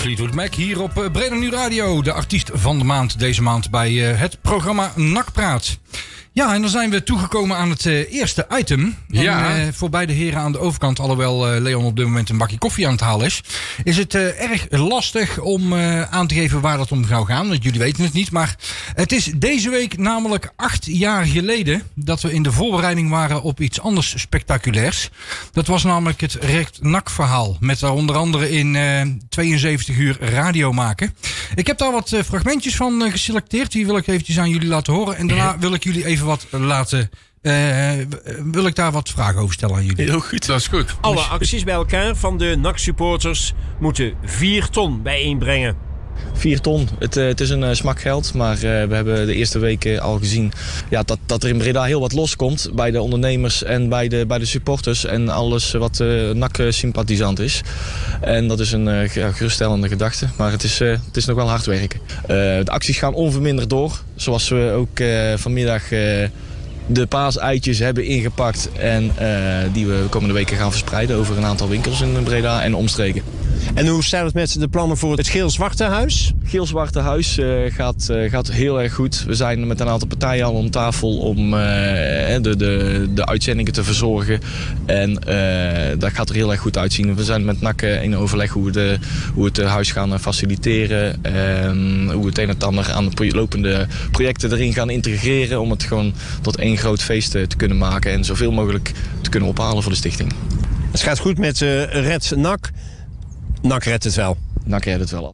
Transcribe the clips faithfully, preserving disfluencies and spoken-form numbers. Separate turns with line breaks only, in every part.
Fleetwood Mac hier op Breda Nu Radio. De artiest van de maand deze maand bij het programma N A C Praat. Ja, en dan zijn we toegekomen aan het uh, eerste item.
Ja.
En, uh, voor beide heren aan de overkant, alhoewel uh, Leon op dit moment een bakje koffie aan het halen is, is het uh, erg lastig om uh, aan te geven waar dat om zou gaan. Want jullie weten het niet. Maar het is deze week namelijk acht jaar geleden dat we in de voorbereiding waren op iets anders spectaculairs. Dat was namelijk het Recht N A C verhaal. Met daar onder andere in uh, tweeënzeventig uur radio maken. Ik heb daar wat uh, fragmentjes van uh, geselecteerd. Die wil ik eventjes aan jullie laten horen. En daarna wil ik jullie even wat laten. Uh, wil ik daar wat vragen over stellen aan jullie?
Heel goed, dat is goed.
Alle acties bij elkaar van de N A C-supporters moeten vier ton bijeenbrengen.
vier ton. Het, uh, het is een uh, smak geld, maar uh, we hebben de eerste weken al gezien ja, dat, dat er in Breda heel wat loskomt bij de ondernemers en bij de, bij de supporters en alles wat uh, N A C-sympathisant is. En dat is een uh, geruststellende gedachte, maar het is, uh, het is nog wel hard werken. Uh, de acties gaan onverminderd door, zoals we ook uh, vanmiddag uh, de paaseitjes hebben ingepakt en uh, die we de komende weken gaan verspreiden over een aantal winkels in Breda en omstreken.
En hoe staat het met de plannen voor het Geel-Zwarte Huis?
Geel-Zwarte Huis uh, gaat, uh, gaat heel erg goed. We zijn met een aantal partijen al om tafel om uh, de, de, de uitzendingen te verzorgen. En uh, dat gaat er heel erg goed uitzien. We zijn met N A C in overleg hoe we, de, hoe we het huis gaan faciliteren. En hoe we het een en ander aan de pro- lopende projecten erin gaan integreren. Om het gewoon tot één groot feest te kunnen maken. En zoveel mogelijk te kunnen ophalen voor de stichting.
Het gaat goed met uh, Red N A C. N A C redt het wel.
N A C redt het wel al.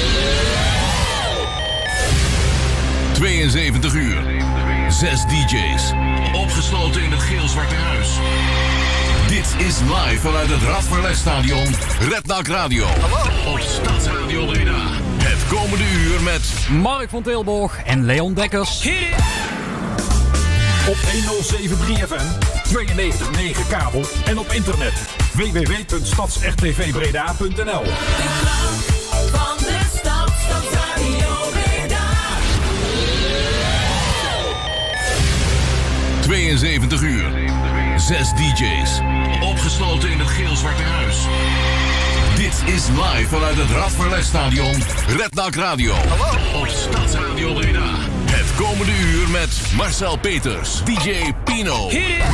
tweeënzeventig uur. Zes D J's. Opgesloten in het Geel-Zwarte Huis. Dit is live vanuit het Radverlegstadion. Red N A C Radio. Hallo. Op Stadsradio Breda. Het komende uur met
Mark van Tilborg en Leon Dekkers.
Op honderdzeven komma drie F M, tweeënnegentig komma negen kabel en op internet w w w punt stads r t v breda punt n l.
Van de stad, Stadsradio Breda.
tweeënzeventig uur. Zes D J's. Opgesloten in het Geel-Zwarte Huis. Dit is live vanuit het Radverlegstadion. Red N A C Radio. Hallo. Op Stadsradio Breda. Het komende uur met Marcel Peters, D J Pino.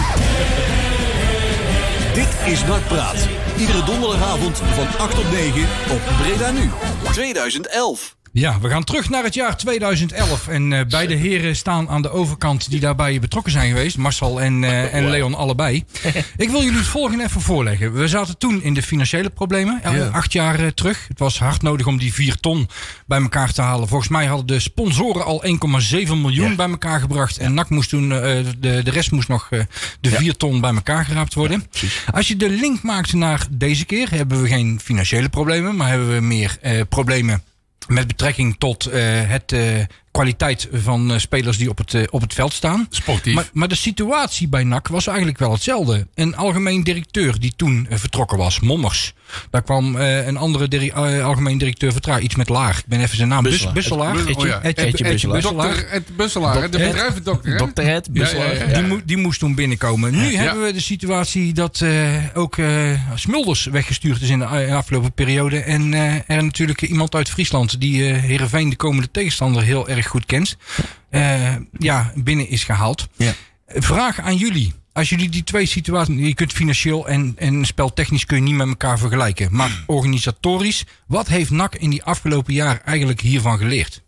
Dit is N A C Praat. Iedere donderdagavond van acht tot negen op Breda Nu. tweeduizend elf.
Ja, we gaan terug naar het jaar tweeduizend elf. En uh, beide heren staan aan de overkant die daarbij betrokken zijn geweest. Marcel en, uh, en Leon allebei. Ik wil jullie het volgende even voorleggen. We zaten toen in de financiële problemen. Uh, ja. Acht jaar uh, terug. Het was hard nodig om die vier ton bij elkaar te halen. Volgens mij hadden de sponsoren al één komma zeven miljoen ja. bij elkaar gebracht. En N A C moest toen, uh, de, de rest moest nog uh, de vier ja. ton bij elkaar geraapt worden. Ja, als je de link maakt naar deze keer, hebben we geen financiële problemen. Maar hebben we meer uh, problemen met betrekking tot uh, het uh, kwaliteit van uh, spelers die op het, uh, op het veld staan.
Sportief.
Maar, maar de situatie bij N A C was eigenlijk wel hetzelfde. Een algemeen directeur die toen uh, vertrokken was, Mommers. Daar kwam uh, een andere diri- uh, algemeen directeur vertragen, iets met Laar. Ik ben even zijn naam. Busselaar. Busselaar.
Etje,
Etje,
oh ja.
Etje,
Etje
Etje
Busselaar.
Busselaar.
Dokter Ed Busselaar, de bedrijvendokter.
Dokter Ed Busselaar.
Ja, ja, ja.
Die, mo- die moest toen binnenkomen. Nu
ja.
hebben we de situatie dat uh, ook uh, Smulders weggestuurd is in de uh, afgelopen periode. En uh, er natuurlijk iemand uit Friesland die uh, Heerenveen, de komende tegenstander, heel erg goed kent. Uh, ja, binnen is gehaald. Ja. Vraag aan jullie. Als jullie die twee situaties, je kunt financieel en, en speltechnisch kun je niet met elkaar vergelijken. Maar organisatorisch, wat heeft N A C in die afgelopen jaar eigenlijk hiervan geleerd?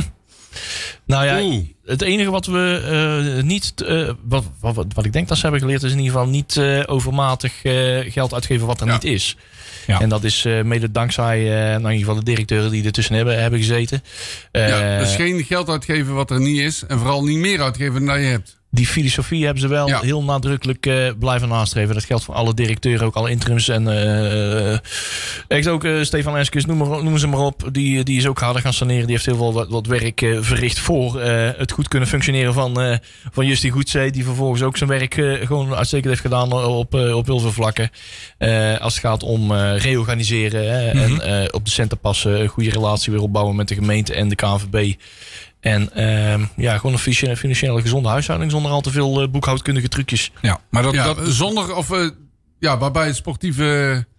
Nou ja,
Oeh.
het enige wat we uh, niet, uh, wat, wat, wat ik denk dat ze hebben geleerd, is in ieder geval niet uh, overmatig uh, geld uitgeven wat er ja. niet is. Ja. En dat is uh, mede dankzij uh, nou in ieder geval de directeuren die er tussen hebben, hebben gezeten. Uh,
ja, dus geen geld uitgeven wat er niet is. En vooral niet meer uitgeven dan je hebt.
Die filosofie hebben ze wel ja. heel nadrukkelijk uh, blijven nastreven. Dat geldt voor alle directeuren, ook alle interims. En uh, echt ook uh, Stefan Eskes, noem, maar, noem ze maar op. Die, die is ook harder gaan saneren. Die heeft heel veel wat, wat werk uh, verricht voor uh, het goed kunnen functioneren van, uh, van Justy Goedzee. Die vervolgens ook zijn werk uh, gewoon uitstekend heeft gedaan op, uh, op heel veel vlakken. Uh, als het gaat om uh, reorganiseren hè, mm-hmm. en uh, op de centen passen. Een goede relatie weer opbouwen met de gemeente en de K N V B. En uh, ja, gewoon een financiële gezonde huishouding zonder al te veel uh, boekhoudkundige trucjes.
Ja, maar dat,
ja,
dat
zonder of uh, ja, waarbij het sportieve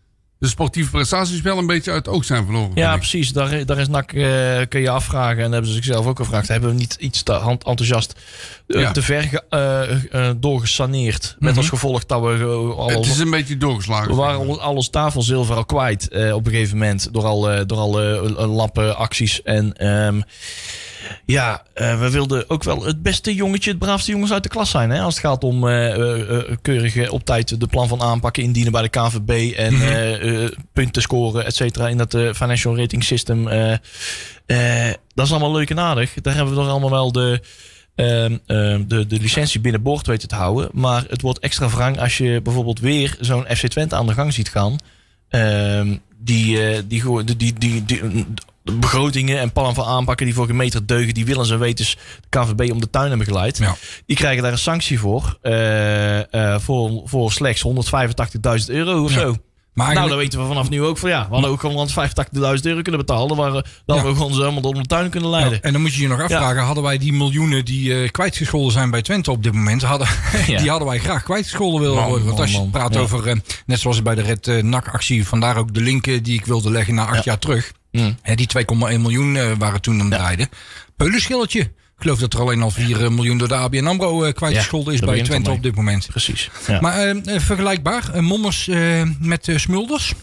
de sportieve prestaties wel een beetje uit het oog zijn verloren.
Ja, precies. Daar, daar is N A C, uh, kun je afvragen. En dat hebben ze zichzelf ook gevraagd. Hebben we niet iets te hand enthousiast uh, ja. te ver ge, uh, uh, doorgesaneerd? Mm-hmm. Met als gevolg dat we... Uh, al,
het is een beetje doorgeslagen.
We waren al, al ons tafelzilver al kwijt uh, op een gegeven moment. Door al, uh, door al uh, lappen acties. En um, ja, uh, we wilden ook wel het beste jongetje, het braafste jongens uit de klas zijn. Hè? Als het gaat om uh, uh, keurig uh, op tijd de plan van aanpakken indienen bij de K N V B. En mm-hmm. uh, uh, punten scoren, et cetera. In dat uh, financial rating system. Uh, uh, dat is allemaal leuk en aardig. Daar hebben we toch allemaal wel de... Uh, uh, de, de licentie binnenboord weten te houden. Maar het wordt extra wrang als je bijvoorbeeld weer zo'n F C Twente aan de gang ziet gaan. Uh, die, uh, die, die, die, die, die de begrotingen en plannen van aanpakken die voor geen meter deugen, die willens en wetens de K N V B om de tuin hebben geleid. Ja. Die krijgen daar een sanctie voor. Uh, uh, voor, voor slechts honderdvijfentachtigduizend euro of ja. zo. Maar nou, dan weten we vanaf nu ook van ja, we hadden ook gewoon honderdvijfentachtigduizend euro kunnen betalen. Dan, waren, dan ja. hadden we gewoon ze helemaal om de tuin kunnen leiden.
Ja, en dan moet je je nog afvragen, ja. hadden wij die miljoenen die uh, kwijtgescholden zijn bij Twente op dit moment, hadden, ja. die hadden wij graag kwijtgescholden willen man, worden. Want als je man, praat ja. over, uh, net zoals bij de Red uh, N A C-actie, vandaar ook de link uh, die ik wilde leggen naar acht ja. jaar terug. Mm. Hè, die twee komma één miljoen uh, waren toen om draaiden. Ja. Peulenschilletje. Ik geloof dat er alleen al vier miljoen door de A B N AMRO uh, kwijtgescholden ja, is bij Twente op dit moment.
Precies. Ja.
Maar uh, vergelijkbaar, uh, Mommers uh, met uh, Smulders?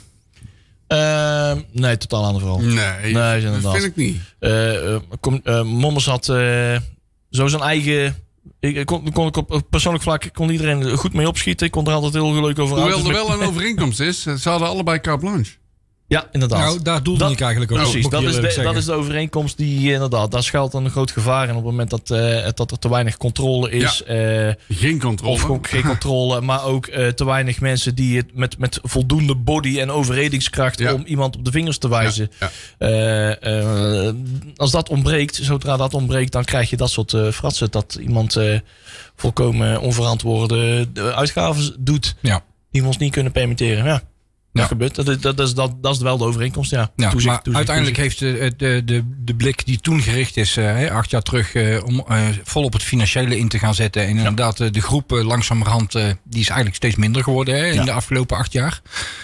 Uh, nee, totaal ander verhaal.
Nee, nee dat vind ik niet.
Uh, uh, kom, uh, Mommers had uh, zo zijn eigen... Ik kon, kon ik op persoonlijk vlak kon iedereen goed mee opschieten. Ik kon er altijd heel leuk over uit.
Hoewel er wel een overeenkomst is. Ze hadden allebei carte blanche.
Ja, inderdaad.
Nou, daar doelde dat, ik eigenlijk ook.
Nou, precies, dat is, de, dat is de overeenkomst die inderdaad, daar schuilt dan een groot gevaar in op het moment dat, uh, dat er te weinig controle is.
Ja, uh, geen controle.
Of ook geen controle, maar ook uh, te weinig mensen die het met, met voldoende body en overredingskracht ja. om iemand op de vingers te wijzen. Ja, ja. Uh, uh, als dat ontbreekt, zodra dat ontbreekt, dan krijg je dat soort uh, fratsen. Dat iemand uh, volkomen onverantwoorde uitgaven doet. Ja. Die we ons niet kunnen permitteren. Ja. Dat ja. gebeurt. Dat, dat, dat, is, dat, dat is wel de overeenkomst, ja.
ja toezicht, maar
toezicht,
uiteindelijk
toezicht.
heeft de, de, de, de blik die toen gericht is, uh, acht jaar terug, uh, om uh, vol op het financiële in te gaan zetten. En ja. inderdaad, uh, de groep uh, langzamerhand, uh, die is eigenlijk steeds minder geworden hè, in ja. de afgelopen acht jaar.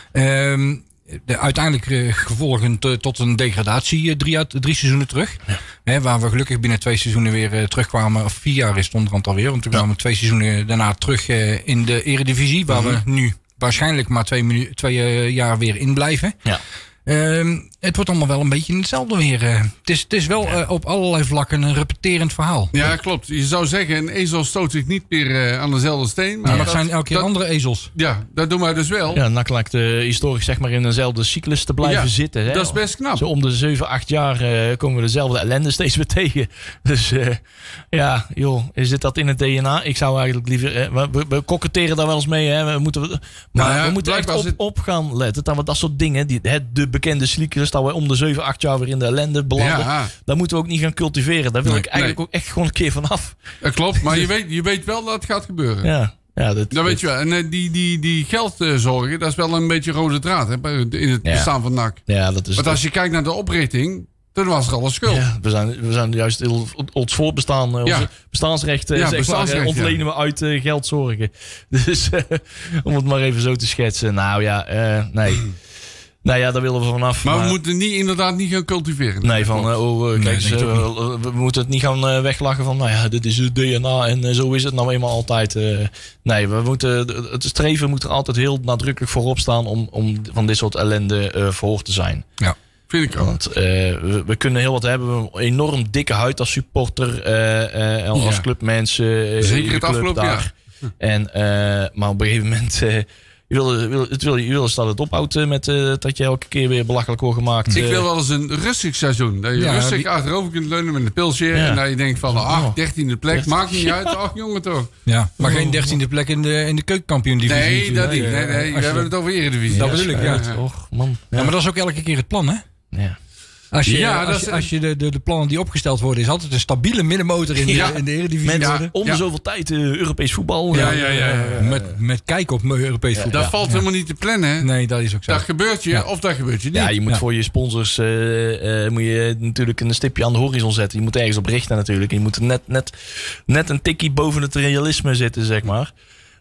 Um, de uiteindelijk uh, gevolgen te, tot een degradatie uh, drie, uit, drie seizoenen terug. Ja. Hè, waar we gelukkig binnen twee seizoenen weer uh, terugkwamen. Of vier jaar is het onderhand alweer. Want toen ja. kwamen we twee seizoenen daarna terug uh, in de eredivisie. Waar mm-hmm. we nu waarschijnlijk maar twee, minu- twee uh, jaar weer in blijven. Ja. Um, het wordt allemaal wel een beetje hetzelfde weer. Uh. Het, is, het is wel uh, op allerlei vlakken een repeterend verhaal.
Ja, klopt. Je zou zeggen, een ezel stoot zich niet meer uh, aan dezelfde steen. Maar
ja, dat,
dat
zijn elke keer
dat,
andere ezels.
Ja, dat doen wij dus wel.
Ja, N A C lijkt uh, historisch zeg maar in dezelfde cyclus te blijven ja, zitten. Hè?
Dat is best knap.
Zo om de zeven, acht jaar uh, komen we dezelfde ellende steeds weer tegen. Dus uh, ja, joh, zit dat in het D N A? Ik zou eigenlijk liever... Uh, we, we koketteren daar wel eens mee. Hè? We moeten, maar nou ja, we moeten echt op, op gaan letten. Dat we dat soort dingen, die, het, de bekende cyclus, dat we om de zeven, acht jaar weer in de ellende belanden. Ja. Dat moeten we ook niet gaan cultiveren. Daar wil nee, ik eigenlijk nee. ook echt gewoon een keer vanaf.
Dat klopt, maar je weet, je weet wel dat het gaat gebeuren.
Ja. Ja, dat,
dat, dat weet je wel. En uh, die, die, die geldzorgen, dat is wel een beetje rode draad hè, in het ja. bestaan van N A C.
Ja, dat is
Want als je kijkt naar de oprichting, dan was er al een schuld.
Ja, we, zijn, we zijn juist heel, ons voortbestaan, ja. onze bestaansrechten ja, bestaansrecht, maar, ontlenen ja. we uit uh, geldzorgen. Dus uh, om het maar even zo te schetsen. Nou ja, uh, nee. Nou ja, daar willen we vanaf.
Maar, maar we moeten niet, inderdaad niet gaan cultiveren.
Nee, van uh, oh, uh, kijk, nee, uh, we, we moeten het niet gaan uh, weglachen van, nou ja, dit is het D N A en uh, zo is het nou eenmaal altijd. Uh, nee, we moeten, het streven moet er altijd heel nadrukkelijk voorop staan om, om van dit soort ellende uh, verhoord te zijn.
Ja, vind ik ook.
Want uh, we, we kunnen heel wat hebben. We hebben een enorm dikke huid als supporter, uh, uh, als ja. clubmensen. Uh,
Zeker het afgelopen jaar.
En, uh, maar op een gegeven moment... Uh, Je wil, wil, het wil, je wil eens dat het ophoudt met uh, dat je elke keer weer belachelijk wordt gemaakt.
Ik wil wel eens een rustig seizoen. Dat je ja, rustig die... achterover kunt leunen met een pilsje. Ja. En dat je denkt van, ah, dertiende plek, dertien. Maakt niet uit. Ach, jongen toch.
Ja, maar oh. geen dertiende plek in de, in de keukenkampioen-divisie.
Nee, dat niet. Nee, nee, we hebben het over eredivisie.
Dat bedoel ik, ja.
ja. Och, man.
Ja. Ja, maar dat is ook elke keer het plan, hè?
Ja.
Als je,
ja,
als, je, als je de, de, de plannen die opgesteld worden, is altijd een stabiele middenmotor in de, ja. in de Eredivisie.
Met
ja.
om de zoveel tijd uh, Europees voetbal.
Ja, ja, ja, ja, ja.
Met, met kijken op Europees voetbal.
Dat ja. valt ja. helemaal niet te plannen. Hè?
Nee, dat is ook zo.
Dat gebeurt je ja. of dat gebeurt je niet.
Ja, je moet
ja.
voor je sponsors uh, uh, moet je natuurlijk een stipje aan de horizon zetten. Je moet ergens op richten natuurlijk. Je moet net, net, net een tikkie boven het realisme zitten, zeg maar.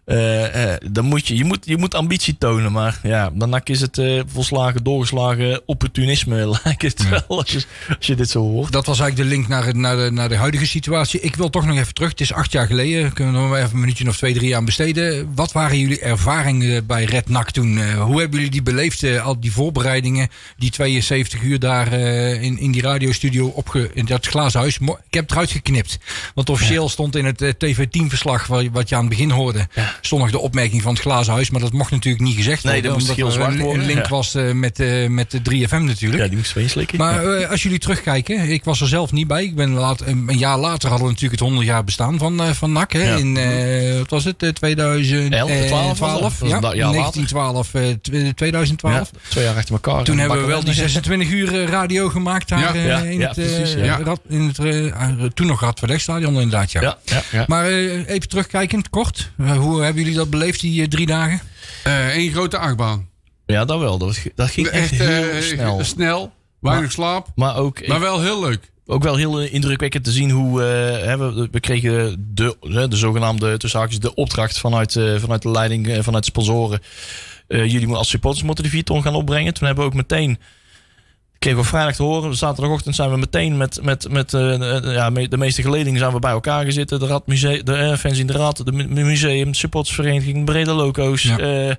Uh, uh, dan moet je, je, moet, je moet ambitie tonen. Maar ja, dan is het uh, volslagen, doorgeslagen opportunisme. Lijkt het ja. wel als je, als je dit zo hoort.
Dat was eigenlijk de link naar, naar, de, naar de huidige situatie. Ik wil toch nog even terug. Het is acht jaar geleden. Kunnen we nog even een minuutje of twee, drie aan besteden. Wat waren jullie ervaringen bij Red N A C toen? Uh, hoe hebben jullie die beleefd? Uh, al die voorbereidingen. Die tweeënzeventig uur daar uh, in, in die radiostudio opge, in dat glazen huis. Ik heb het eruit geknipt. Want officieel ja. stond in het uh, T V tien verslag wat je aan het begin hoorde. Ja. Stond nog de opmerking van het glazen huis. Maar dat mocht natuurlijk niet gezegd worden.
Nee, dat moest heel zwart worden.
Een link
ja.
was uh, met, uh, met de drie F M natuurlijk.
Ja, die moest weenslikken.
Maar uh, als jullie terugkijken. Ik was er zelf niet bij. Ik ben laat, een jaar later hadden we natuurlijk het honderd jaar bestaan van, uh, van N A C. Hè, ja. In, uh, wat was het? Uh, tweeduizend twaalf
Ja,
ja, negentien twaalf, uh, tweeduizend twaalf
Ja, twee jaar achter elkaar.
Toen hebben we wel die zesentwintig uur radio gemaakt daar ja, ja, in, ja, het, uh, precies, ja. rad, in het uh, toen nog Radverlegstadion inderdaad. Ja. Ja, ja, ja. Maar uh, even terugkijkend, kort. Uh, hoe hebben jullie dat beleefd, die uh, drie dagen?
Eén uh, grote achtbaan.
Ja, dat wel. Dat, was, dat ging echt, echt heel uh, snel.
Snel, weinig
maar,
slaap.
Maar, ook,
maar wel heel leuk.
Ook wel heel indrukwekkend te zien hoe uh, we, we kregen de, de zogenaamde tussen haakjes de opdracht vanuit, uh, vanuit de leiding, uh, vanuit de sponsoren. Uh, jullie als supporters moeten de vier ton gaan opbrengen. Toen hebben we ook meteen, kregen we vrijdag te horen, zaterdagochtend zijn we meteen met, met, met uh, ja, de meeste geledingen zijn we bij elkaar gezeten. De Radmuseum, de uh, fans in de Rad, de museum, de supportersvereniging, Brede Loco's. Ja. Uh, we,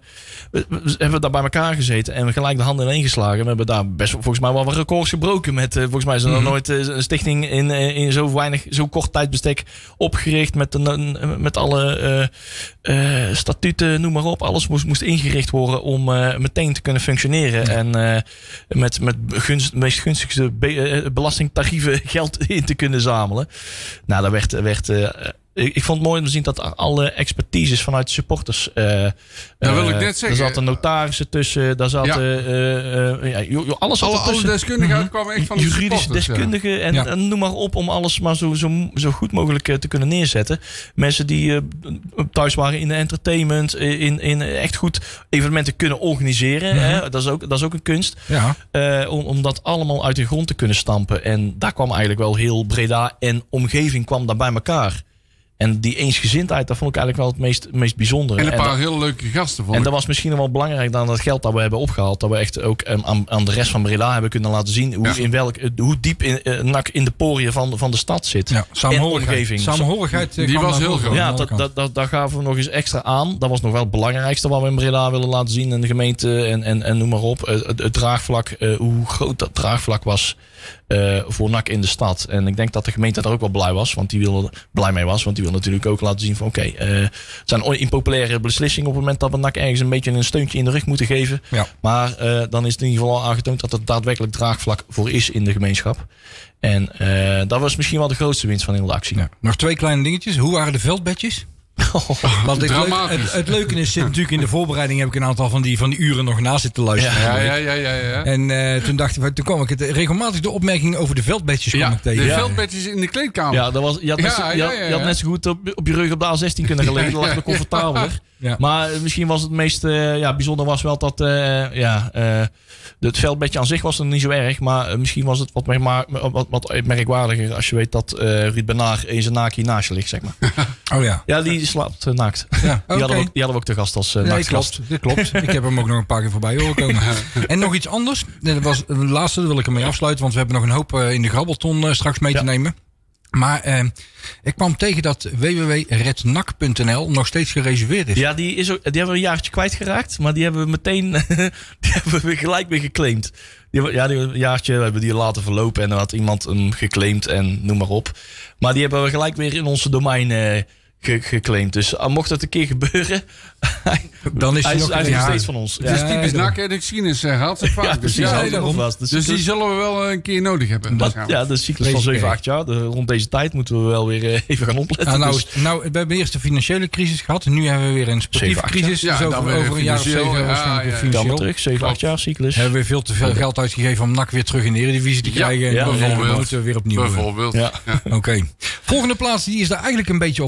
we hebben daar bij elkaar gezeten en we gelijk de handen ineen geslagen. We hebben daar best volgens mij wel wat records gebroken. Met, uh, volgens mij is er mm-hmm. nog nooit uh, een stichting in, uh, in zo weinig, zo kort tijdbestek opgericht met, de, met alle uh, uh, statuten, noem maar op. Alles moest, moest ingericht worden om uh, meteen te kunnen functioneren. Ja. En uh, met, met gunst, de meest gunstigste be, uh, belastingtarieven geld in te kunnen zamelen. Nou, dat werd... werd uh, Ik vond het mooi om te zien dat alle expertises vanuit de supporters... Uh,
dat wil ik net zeggen.
Er zaten notarissen tussen. Daar zaten... Ja. Uh, uh, ja, jo, jo, alles
alle,
alle
deskundigen mm-hmm. kwamen echt van de
juridische deskundigen. Ja. En, ja. en noem maar op om alles maar zo, zo, zo goed mogelijk uh, te kunnen neerzetten. Mensen die uh, thuis waren in de entertainment. In, in echt goed evenementen kunnen organiseren. Mm-hmm. Hè? Dat, is ook, dat is ook een kunst. Ja. Uh, om, om dat allemaal uit de grond te kunnen stampen. En daar kwam eigenlijk wel heel Breda en omgeving kwam daar bij elkaar. En die eensgezindheid, dat vond ik eigenlijk wel het meest, meest bijzondere.
En een paar
en dat,
heel leuke gasten. Vond
en
ik.
dat was misschien nog wel belangrijk dan dat geld dat we hebben opgehaald. Dat we echt ook aan, aan de rest van Breda hebben kunnen laten zien hoe, ja. in welk, hoe diep in, uh, N A C in de poriën van, van de stad zit. Ja,
samenhorigheid. Samenhorigheid
die was heel groot.
Ja, dat, dat, dat, dat gaven we nog eens extra aan. Dat was nog wel het belangrijkste wat we in Breda willen laten zien. En de gemeente en, en, en noem maar op. Het, het draagvlak, uh, hoe groot dat draagvlak was. Uh, voor N A C in de stad. En ik denk dat de gemeente daar ook wel blij was, want die wilde blij mee was, want die wil natuurlijk ook laten zien van oké, okay, uh, het zijn impopulaire beslissingen op het moment dat we N A C ergens een beetje een steuntje in de rug moeten geven. Ja. Maar uh, dan is het in ieder geval aangetoond dat er daadwerkelijk draagvlak voor is in de gemeenschap. En uh, dat was misschien wel de grootste winst van heel de actie. Ja.
Nog twee kleine dingetjes. Hoe waren de veldbedjes? Oh, want het, leuk, het, het leuke is, zit natuurlijk in de voorbereiding heb ik een aantal van die, van die uren nog na zitten luisteren.
Ja, ja, ja, ja, ja.
En uh, toen dacht ik, toen kwam ik het regelmatig de opmerking over de veldbedjes
ja,
ik tegen.
De
ja.
veldbedjes in de kleedkamer.
Ja, dat was, je, had net, ja, ja, ja, ja. je had net zo goed op, op je rug op de A zestien kunnen gelegen. Dat lag nog comfortabeler. Ja. Maar misschien was het meest uh, ja, bijzonder was wel dat uh, ja, uh, het veldbedje aan zich was er niet zo erg. Maar uh, misschien was het wat, mer- wat, wat merkwaardiger als je weet dat uh, Ruud Benaar in zijn naakje naast je ligt, zeg maar.
Oh ja.
Ja, die slaapt uh, naakt. Ja, okay. die, hadden we ook, die hadden we ook te gast als uh,
nee, klopt, dit klopt. Ik heb hem ook nog een paar keer voorbij horen komen. En nog iets anders. Dat was het laatste, daar wil ik ermee afsluiten. Want we hebben nog een hoop uh, in de grabbelton uh, straks mee ja. te nemen. Maar uh, ik kwam tegen dat w w w punt red n a c punt n l nog steeds gereserveerd is.
Ja, die, is ook, die hebben we een jaartje kwijtgeraakt. Maar die hebben we meteen die hebben we gelijk weer geclaimd. Die, ja, die, een jaartje hebben die laten verlopen. En dan had iemand hem geclaimd en noem maar op. Maar die hebben we gelijk weer in onze domein uh, ge- geclaimd. Dus uh, mocht dat een keer gebeuren...
dan is hij,
hij,
nog,
hij is
ja,
nog steeds van ons.
Het is ja, typisch N A C en de geschiedenis herhaalt zich vaak.
Ja,
dus,
ja,
ja,
daarom.
dus,
dus,
dus die zullen we wel een keer nodig hebben.
Dat, ja, de cyclus van zeven, acht jaar. De, rond deze tijd moeten we wel weer uh, even gaan opletten.
Nou, nou,
dus.
nou, we hebben eerst de financiële crisis gehad. En nu hebben we weer een sportieve crisis.
Ja,
dus over, over een jaar of zeven ja, waarschijnlijk
ja,
financieel.
Ja, terug, zeven, acht jaar cyclus.
Hebben we veel te veel geld uitgegeven om N A C weer terug in de Eredivisie te krijgen.
Ja,
en dan moeten we weer opnieuw.
Bijvoorbeeld. Ja.
Ja. Oké. Okay. Volgende plaats die is daar eigenlijk een beetje op, op weg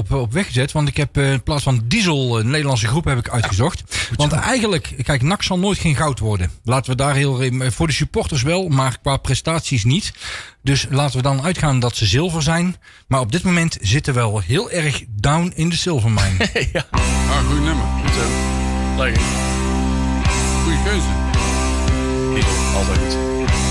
weggezet. Want ik heb uh, in plaats van Diesel een Nederlandse groep heb ik uitgezocht. Ja, want eigenlijk, kijk, N A C zal nooit geen goud worden. Laten we daar heel... Voor de supporters wel, maar qua prestaties niet. Dus laten we dan uitgaan dat ze zilver zijn. Maar op dit moment zitten we wel heel erg down in de zilvermijn.
ja. Ah, goed nummer.
Goed zo. Lekker.
Goeie keuze.
Altijd goed.